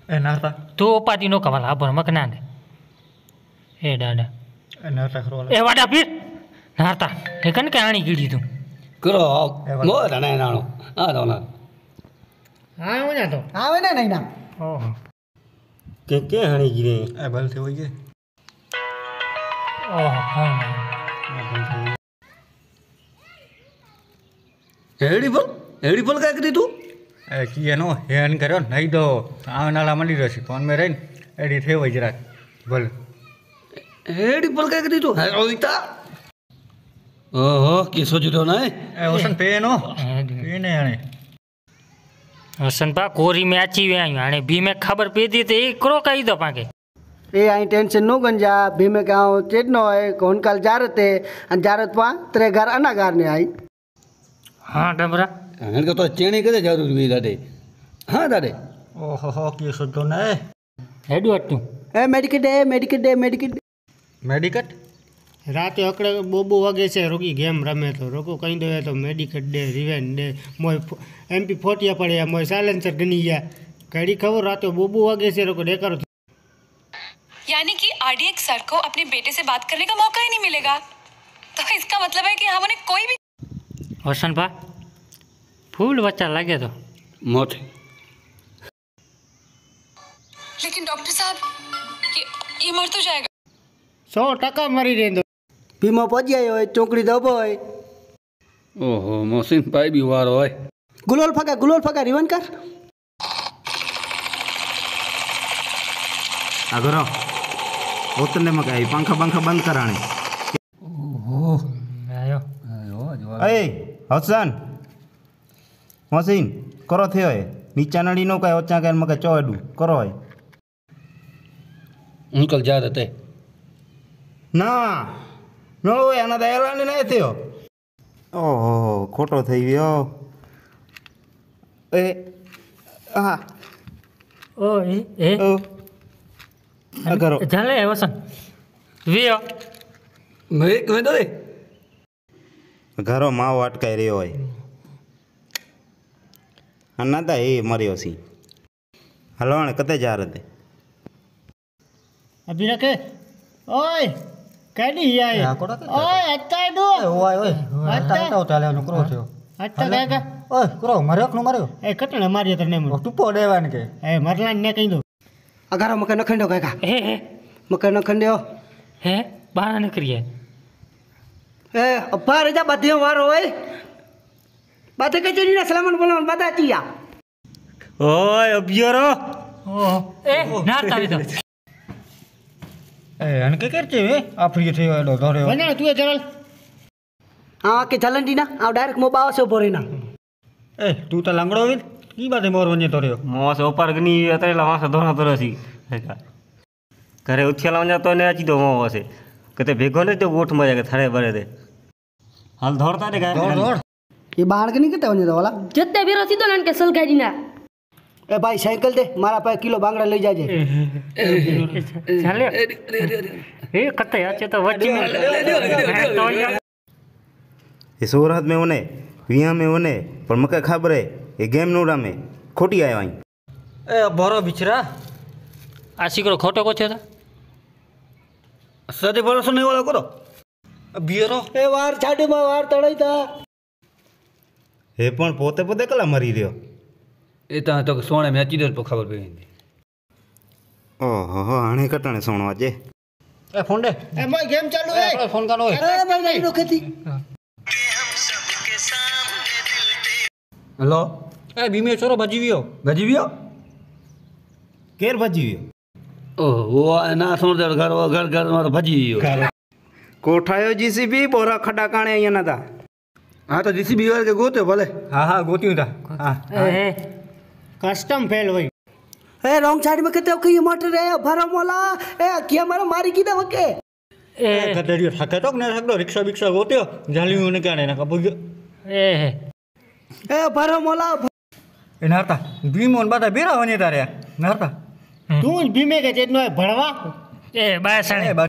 ए नारता तू उपाधि नो कमाला अब मकना दे ए डाडा ए नारता करो ए वाडा पीर नारता ए कन के आणी कीड़ी तू करो मो धने नाणो आ दोना हां हो जा तो आवे ने नहीं ना ओहो के हणी गिरे ए भल थे होई ओहो हां हेड़ी बोल क्या करी तू ए किए नो हेन करो नहीं तो आवे नाला मंडी रसी फोन में रहीन एडी थे होई जरा बोल हेड़ी बोल क्या करी तू है रोहिता ओहो की सोच रहो ना ए ओसन पे नो पे ने आने हसन पा कोरी में अची वे आयो हाने बी में खबर पे दी ते एकरो कही दो पाके ए आई टेंशन नो गंजा भी में गाँव चेत नो है कौन कल जारत है जारत पा तेरे घर अनागार ने आई हां डबरा इनका तो चेणी कदे जरूर हुई दादे हां दादे ओहो हो की सोचो ना हेडू हटू ए मेडिकेट मेडिकट राते अकड़े बोबो वागे से रोकी गेम रमे तो रोको कहीं दे तो मेडिकेट दे रिवेन दे मोय एमपी फोटिया पड़े मोय साइलेंसर गनी गया कड़ी खबर राते बोबो वागे से रोको देखा यानी कि आरडीएक्स सर को अपने बेटे से बात करने का मौका ही नहीं मिलेगा तो इसका मतलब है कि हम उन्हें कोई भी हसन पा फूल बच्चा लगे तो मोट लेकिन डॉक्टर साहब ये मर तो जाएगा 100% मरी रेंदो भीमा पहुंच आयो है चौकड़ी दबो है ओहो मोहसिन पाई भी वारो है गुलोल फका रिवन कर अगर उतने में कहीं पंखा बंद कराने ओहो आयो ए हसन मशीन करो थे नीचा नड़ी नो कहे ओचा कह मके चौडू करो है अंकल जा रहे ना नो आना दयाला ने नहीं थियो ओहो खोटो થઈ ગયો ए आ ओ ए ओ करो चले वसन वियो मैं दो घरो माओ अटकाई रह्यो है अन्ना ता ए मरियो सी हलो ने कते जा रहे थे अभी रखे ओए कैडी आए ओए अच्छा दो ओए ओए आता ताले नो करो थियो अच्छा का ओए करो मार्यो नो मार्यो ए कटने मारियो तने मो टुपो देवान के ए मरला ने कहीं दो अगर मके न खंडो काका ए मके न खंडो हे बाहर निकलिए ए अब्बा रेजा बधियो वारो है बाते के चोरी ना सलामन बोलो बता चिया ओए अबियो रो ओ ए नारता भी तो ए अनके करचे वे आफ्री थे एडो धरे बना तू चल हां के चलन दी ना आ डायरेक्ट मो बाव से बोरे ना ए तू तो लंगड़ो वे की बात है मोर वने तो रह्यो मो से ऊपर गनी अतरे लवा से दोना तो रसी घरे उछला वना तो ने अची दो मो से कते भेगो ने तो गोठ मजा के थरे भरे दे हाल दौड़ता दे दौड़ ये बाहर के नहीं कते वने वाला जत्ते भी रसी तो नन के सल गाड़ी ना ए भाई साइकिल दे मारा पे किलो बांगड़ा ले जाजे चले ए कते आचे तो वच्ची में तो ये सूरत में होने विया में होने पर मके खबर है ये गेम नूरा में खोटी आयो आई ए भरो बिचरा आशिकरो खोटो को छे था सदे भरोसा नहीं वाला करो बियरो ए वार छाडे में वार तड़ई था हे पण पोते पोते कला मरी रह्यो ए ता तो सोने में अची दे तो खबर पई ओहो हो हाणे कटणे सोणो अजे ए फोन दे ए मोय गेम चालू है फोन करो ए भाई नहीं रोकती हेलो ए बीमे छोरो भजी वियो केर भजी वियो ओह वो ना सुन दे घर मारो भजी वियो कोठायो जीसीबी बोरा खड्डा काणे अहिया ना था हां तो जीसीबी वाले के गोते भले हां गोतियो था हां ए कस्टम फेल हुई ए रॉन्ग साइड में कते कई मोटर है भरो मोला ए किया मारो मारी की दे वके ए कतेरियो थके तो ने सकदो रिक्शा गोतियो जालियो ने काणे ना कबु ए भरो मोला ए नारता बीमोन बाता बेरा वने तारे नारता तू बीमे के चेतनो है भड़वा ए बाय सणे